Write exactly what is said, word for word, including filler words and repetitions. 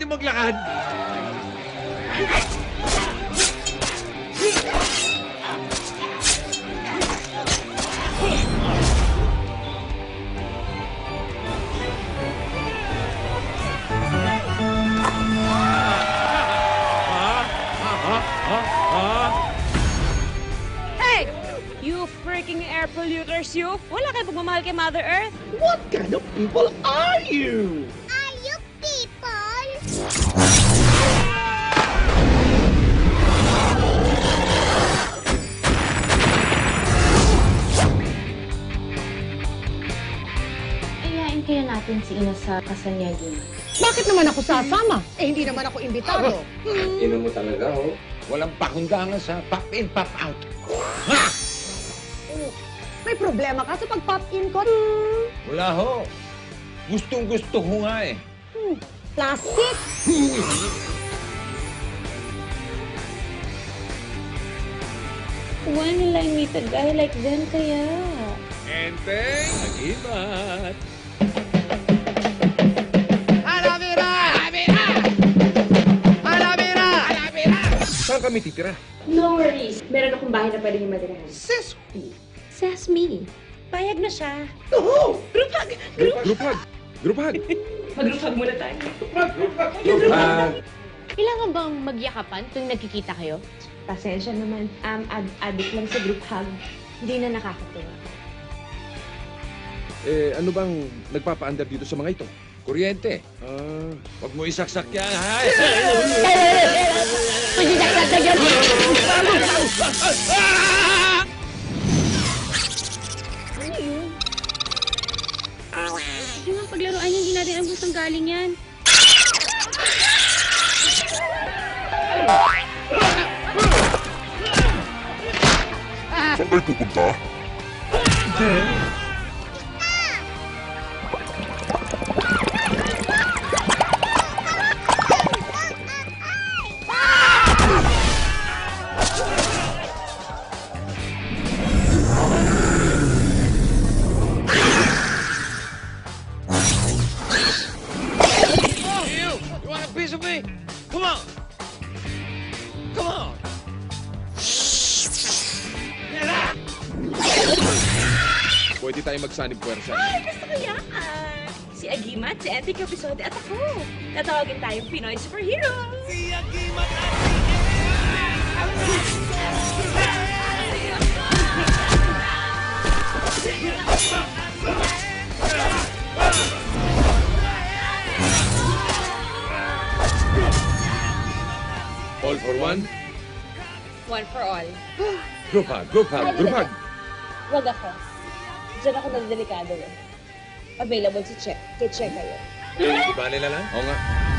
pwede maglakad. Hey! You freaking air polluters, you! Wala kayo pagmamahal kay Mother Earth? What kind of people are you? Are you people? Ayain kaya natin si Ina sa kasal niya, Gina. Bakit naman ako sasama? Eh, hindi naman ako imbitado. Ino mo talaga, oh. Walang pakundangan sa pop in, pop out. Ha! May problema ka sa pag-pop-in ko? Wala ho. Gustong gusto ko nga eh. Hmm, plastic? Why will I meet a guy like them kaya? Enteng! Nagibat! Saan kami titira? No worries. Meron akong bahay na pwede yung matirahan. Sis, Sesame. Payag na siya. oh, Group hug! Group hug! Mag-group muna tayo. Group hug! Kailangan bang magyakapan tuwing nagkikita kayo? Pasensya naman. Um, ad addict lang sa group hug. Hindi na nakakatuwa. Eh, ano bang nagpapaandar dito sa mga ito? Kuryente. Ah, Huwag mo isaksak yan, ha? Ano yun? Hindi nga paglaruan yan, hindi natin ang gustong galing yan. Saan kayo pupunta? You! You want a piece of me? Come on! Come on! pwede tayo magsanib puwersa. Ay, gusto ko yan! Si Agimat, si Entic Episode at ako. Tatawagin tayong Pinoy Superhero. Si Agimat at All for one, One for all. Group hug! Group hug! group hug. Wag ako. Diyan ako nagdelikado eh. Available si Check. Kay Check kayo. Iba nila lang? Oo nga.